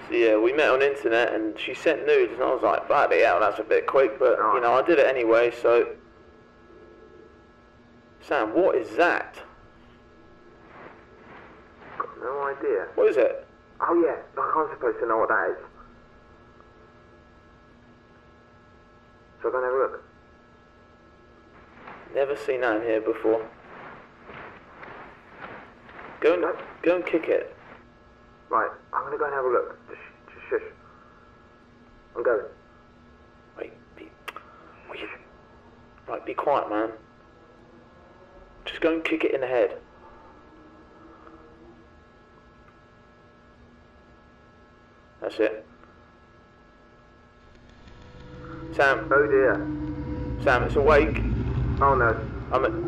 So yeah, we met on the internet and she sent nudes and I was like, bloody hell, that's a bit quick, but you know, I did it anyway, so... Sam, what is that? Got no idea. What is it? Oh yeah, like I'm supposed to know what that is. So I go and have a look. Never seen that in here before. Go and kick it. Right, I'm gonna go and have a look. Just shush. I'm going. Wait, right, be quiet, man. Just go and kick it in the head. That's it. Sam. Oh dear. Sam, it's awake. Oh no. I'm